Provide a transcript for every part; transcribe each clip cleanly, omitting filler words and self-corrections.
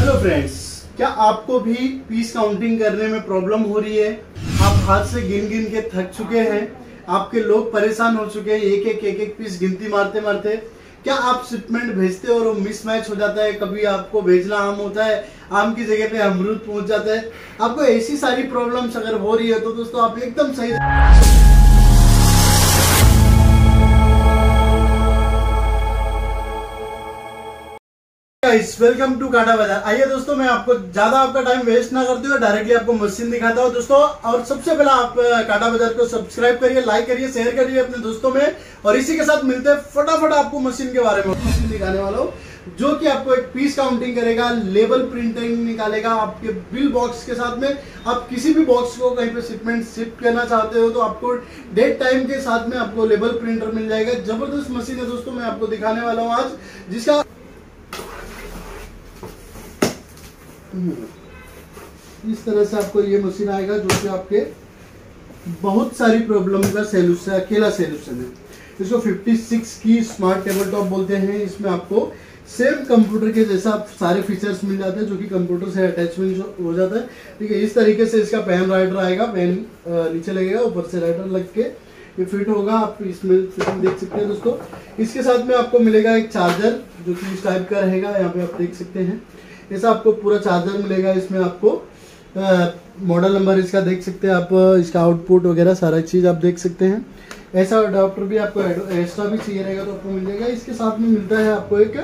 Hello friends, क्या आपको भी पीस काउंटिंग करने में प्रॉब्लम हो रही है? आप हाथ से गिन गिन के थक चुके हैं, आपके लोग परेशान हो चुके हैं एक एक पीस गिनती मारते मारते। क्या आप शिपमेंट भेजते हो और वो मिसमैच हो जाता है? कभी आपको भेजना आम होता है, आम की जगह पे अमरूद पहुंच जाता है। आपको ऐसी सारी प्रॉब्लम्स अगर हो रही है तो दोस्तों आप एकदम सही वेलकम टू काटा बाजार। आइए दोस्तों, मैं आपको ज्यादा आपका टाइम वेस्ट ना करते हुए डायरेक्टली आपको मशीन दिखाता हूं दोस्तों। और सबसे पहले आप काटा बाजार को सब्सक्राइब करिए, लाइक करिए, शेयर करिए अपने दोस्तों में। और इसी के साथ मिलते हैं फटाफट आपको मशीन के बारे में मशीन दिखाने वाला हूं, जो कि आपको एक पीस काउंटिंग करेगा, लेबल प्रिंटिंग निकालेगा आपके बिल बॉक्स के साथ में। आप किसी भी बॉक्स को कहीं पे शिपमेंट शिफ्ट करना चाहते हो तो आपको डेट टाइम के साथ में आपको लेबल प्रिंटर मिल जाएगा। जबरदस्त मशीन है दोस्तों, मैं आपको दिखाने वाला हूँ आज, जिसका इस तरह से आपको ये मशीन आएगा, जो कि आपके बहुत सारी प्रॉब्लम का सॉल्यूशन, अकेला सॉल्यूशन है। इसको 56 की स्मार्ट टेबल टॉप बोलते हैं। इसमें आपको सेम कंप्यूटर के जैसा सारे फीचर्स मिल जाते हैं, जो कि कंप्यूटर से अटैचमेंट हो जाता है। ठीक है, इस तरीके से इसका पेन राइटर आएगा, पेन नीचे लगेगा, ऊपर से राइटर लग के ये फिट होगा। आप इसमें फिटिंग देख सकते हैं दोस्तों। इसके साथ में आपको मिलेगा एक चार्जर, जो कि इस टाइप का रहेगा। यहाँ पे आप देख सकते हैं, ऐसा आपको पूरा चार्जर मिलेगा। इसमें आपको मॉडल नंबर इसका देख सकते हैं आप, इसका आउटपुट वगैरह सारा चीज़ आप देख सकते हैं। ऐसा अडाप्टर भी आपको एक्स्ट्रा भी चाहिए रहेगा तो आपको मिल जाएगा। इसके साथ में मिलता है आपको एक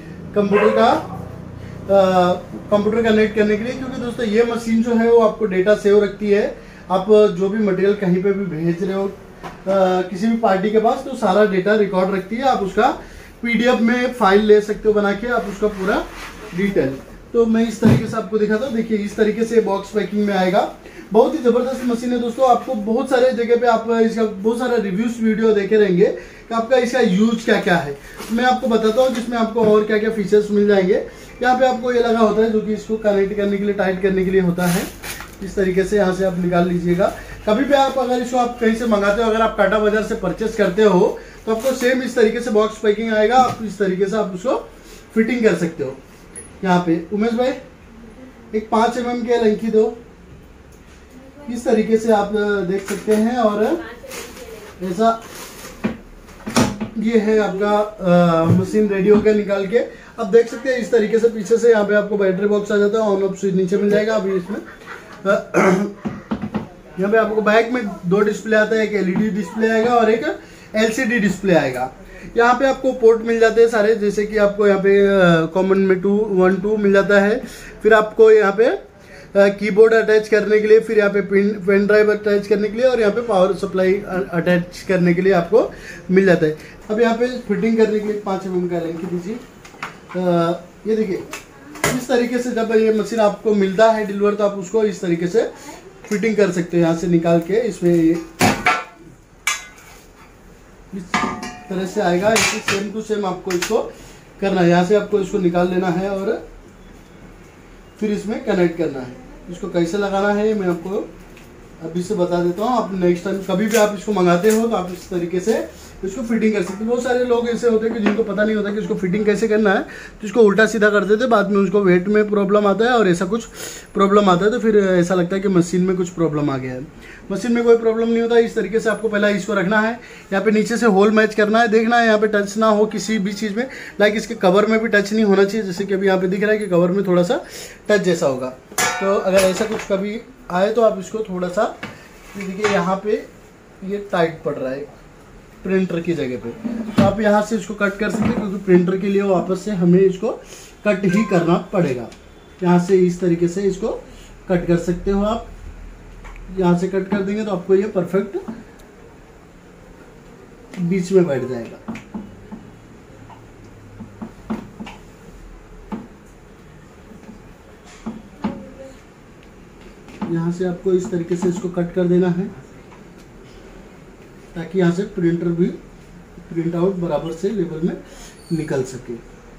कंप्यूटर कनेक्ट करने के लिए, क्योंकि दोस्तों ये मशीन जो है वो आपको डेटा सेव रखती है। आप जो भी मटेरियल कहीं पे भी भेज रहे हो किसी भी पार्टी के पास, तो सारा डेटा रिकॉर्ड रखती है। आप उसका PDF में फाइल ले सकते हो बना के, आप उसका पूरा डिटेल। तो मैं इस तरीके से आपको दिखाता हूँ। देखिए, इस तरीके से बॉक्स पैकिंग में आएगा। बहुत ही जबरदस्त मशीन है दोस्तों। आपको बहुत सारे जगह पे आप इसका बहुत सारा रिव्यूज वीडियो देखे रहेंगे कि आपका इसका यूज क्या क्या है। मैं आपको बताता हूँ जिसमें आपको और क्या क्या फीचर्स मिल जाएंगे। यहाँ पे आपको ये लगा होता है, जो कि इसको कनेक्ट करने के लिए, टाइट करने के लिए होता है। इस तरीके से यहाँ से आप निकाल लीजिएगा। कभी भी आप अगर इसको आप कहीं से मंगाते हो, अगर आप काटा बाजार से परचेस करते हो, तो आपको सेम इस तरीके से बॉक्स पैकिंग आएगा। आप इस तरीके से आप उसको फिटिंग कर सकते हो। यहाँ पे उमेश भाई एक 5 mm के लंकी दो, इस तरीके से आप देख सकते हैं। और ऐसा ये है आपका मशीन रेडी हो गया निकाल के। आप देख सकते हैं इस तरीके से पीछे से यहाँ पे आपको बैटरी बॉक्स आ जाता है, ऑन ऑफ स्विच नीचे मिल जाएगा। अभी इसमें यहाँ पे आपको बैक में 2 डिस्प्ले आता है, एक LED डिस्प्ले आएगा और एक LCD डिस्प्ले आएगा। यहाँ पे आपको पोर्ट मिल जाते हैं सारे, जैसे कि आपको यहाँ पे कॉमन में 1 2 मिल जाता है। फिर आपको यहाँ पे कीबोर्ड अटैच करने के लिए, फिर यहाँ पे पेन ड्राइव अटैच करने के लिए, और यहाँ पे पावर सप्लाई अटैच करने के लिए आपको मिल जाता है। अब यहाँ पे फिटिंग करने के लिए 5 mm का लिंक दीजिए। ये देखिए, इस तरीके से जब ये मशीन आपको मिलता है डिलीवर, तो आप उसको इस तरीके से फिटिंग कर सकते हो। यहाँ से निकाल के इसमें इस तरह से आएगा। इसे सेम टू सेम आपको इसको करना है। यहाँ से आपको इसको निकाल लेना है और फिर इसमें कनेक्ट करना है। इसको कैसे लगाना है मैं आपको अभी से बता देता हूँ। आप नेक्स्ट टाइम कभी भी आप इसको मंगाते हो तो आप इस तरीके से इसको फिटिंग कर सकते हो। बहुत सारे लोग ऐसे होते हैं कि जिनको पता नहीं होता कि इसको फिटिंग कैसे करना है, तो इसको उल्टा सीधा कर देते, बाद में उसको वेट में प्रॉब्लम आता है और ऐसा कुछ प्रॉब्लम आता है, तो फिर ऐसा लगता है कि मशीन में कुछ प्रॉब्लम आ गया है। मशीन में कोई प्रॉब्लम नहीं होता। इस तरीके से आपको पहला इसको रखना है, यहाँ पे नीचे से होल मैच करना है, देखना है यहाँ पे टच ना हो किसी भी चीज़ में। लाइक इसके कवर में भी टच नहीं होना चाहिए, जैसे कि अभी यहाँ पे दिख रहा है कि कवर में थोड़ा सा टच जैसा होगा। तो अगर ऐसा कुछ कभी आए तो आप इसको थोड़ा सा, देखिए यहाँ पे ये टाइट पड़ रहा है प्रिंटर की जगह पे, तो आप यहाँ से इसको कट कर सकते हैं, क्योंकि प्रिंटर के लिए वापस से हमें इसको कट ही करना पड़ेगा। यहाँ से इस तरीके से इसको कट कर सकते हो आप। यहाँ से कट कर देंगे तो आपको ये परफेक्ट बीच में बैठ जाएगा। यहाँ से आपको इस तरीके से इसको कट कर देना है, ताकि यहाँ से प्रिंटर भी प्रिंट आउट बराबर से लेवल में निकल सके।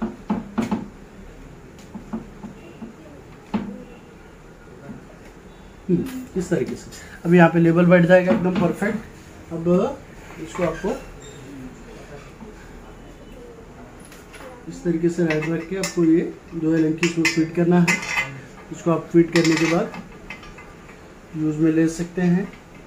इस तरीके से अब यहाँ पे लेवल बैठ जाएगा एकदम परफेक्ट। अब इसको आपको इस तरीके से राइट रख के आपको ये जो एलंकी इसको फिट करना है। इसको आप फिट करने के बाद यूज में ले सकते हैं।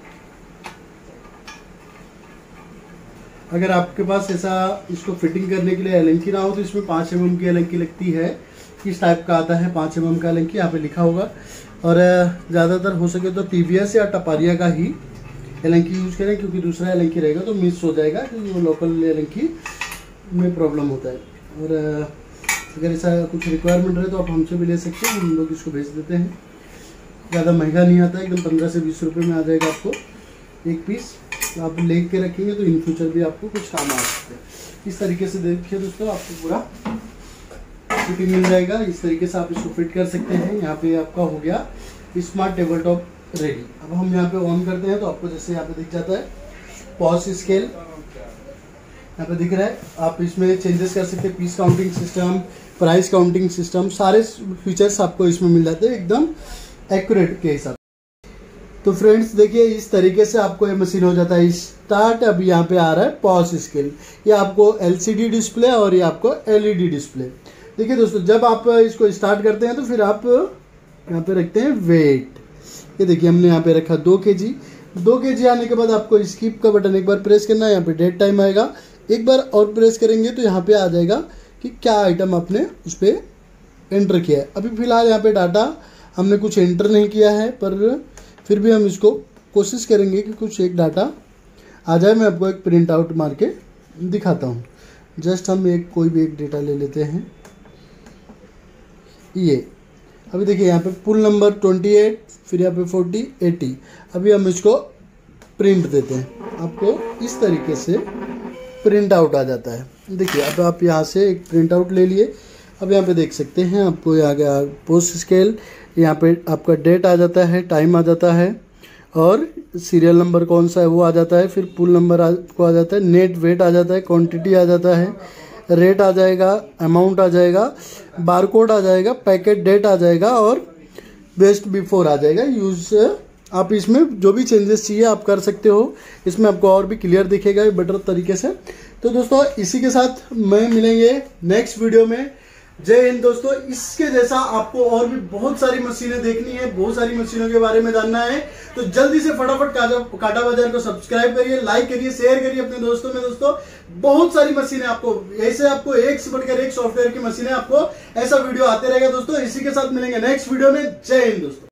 अगर आपके पास ऐसा इसको फिटिंग करने के लिए एलंकी ना हो तो इसमें 5 mm की एलंकी लगती है। इस टाइप का आता है 5 mm का एलंकी, यहाँ पे लिखा होगा। और ज़्यादातर हो सके तो TVS या टपारिया का ही एलंकी यूज़ करें, क्योंकि दूसरा एलंकी रहेगा तो मिस हो जाएगा, क्योंकि वो लोकल एलंकी में प्रॉब्लम होता है। और अगर ऐसा कुछ रिक्वायरमेंट रहे तो आप हमसे भी ले सकते हैं, हम लोग इसको भेज देते हैं। ज़्यादा महंगा नहीं आता है, एकदम 15 से 20 रुपये में आ जाएगा आपको एक पीस। तो आप ले के रखेंगे तो इन फ्यूचर भी आपको कुछ काम आ सकते हैं। इस तरीके से देखिए दोस्तों, आपको पूरा फिटिंग मिल जाएगा। इस तरीके से आप इसको फिट कर सकते हैं। यहाँ पे आपका हो गया स्मार्ट टेबल टॉप रेडी। अब हम यहाँ पे ऑन करते हैं तो आपको जैसे यहाँ पे दिख जाता है पॉज स्केल, यहाँ पे दिख रहा है। आप इसमें चेंजेस कर सकते हैं, piece counting system, price counting system, सारे फीचर्स आपको इसमें मिल जाते हैं एकदम एक्यूरेट के हिसाब। तो फ्रेंड्स देखिए, इस तरीके से आपको ये मशीन हो जाता है स्टार्ट। अब यहाँ पे आ रहा है पॉज स्केल। ये आपको LCD डिस्प्ले और ये आपको LED डिस्प्ले। देखिए दोस्तों, जब आप इसको स्टार्ट करते हैं तो फिर आप यहाँ पे रखते हैं वेट। ये देखिए हमने यहाँ पे रखा 2 kg। 2 kg आने के बाद आपको स्किप का बटन एक बार प्रेस करना है। यहाँ पे डेट टाइम आएगा, एक बार और प्रेस करेंगे तो यहाँ पे आ जाएगा कि क्या आइटम आपने उस पर एंटर किया है। अभी फिलहाल यहाँ पे डाटा हमने कुछ एंटर नहीं किया है, पर फिर भी हम इसको कोशिश करेंगे कि कुछ एक डाटा आ जाए। मैं आपको एक प्रिंट आउट मार के दिखाता हूँ। जस्ट हम कोई भी एक डेटा ले लेते हैं। ये अभी देखिए यहाँ पे पुल नंबर 28, फिर यहाँ पे 40, 80। अभी हम इसको प्रिंट देते हैं, आपको इस तरीके से प्रिंट आउट आ जाता है। देखिए अब आप यहाँ से एक प्रिंट आउट ले लिए। अब यहाँ पे देख सकते हैं आपको यहाँ गया पोस्ट स्केल, यहाँ पे आपका डेट आ जाता है, टाइम आ जाता है, और सीरियल नंबर कौन सा है वो आ जाता है। फिर पुल नंबर आपको आ जाता है, नेट वेट आ जाता है, क्वांटिटी आ जाता है, रेट आ जाएगा, अमाउंट आ जाएगा, बारकोड आ जाएगा, पैकेट डेट आ जाएगा, और बेस्ट बिफोर आ जाएगा। यूज आप इसमें जो भी चेंजेस चाहिए आप कर सकते हो। इसमें आपको और भी क्लियर दिखेगा बेटर तरीके से। तो दोस्तों इसी के साथ मैं मिलेंगे नेक्स्ट वीडियो में। जय हिंद दोस्तों। इसके जैसा आपको और भी बहुत सारी मशीनें देखनी है, बहुत सारी मशीनों के बारे में जानना है, तो जल्दी से फटाफट काटा बाजार को सब्सक्राइब करिए, लाइक करिए, शेयर करिए अपने दोस्तों में। दोस्तों बहुत सारी मशीनें आपको ऐसे, आपको एक से बढ़कर एक सॉफ्टवेयर की मशीनें आपको ऐसा वीडियो आते रहेगा दोस्तों। इसी के साथ मिलेंगे नेक्स्ट वीडियो में। जय हिंद दोस्तों।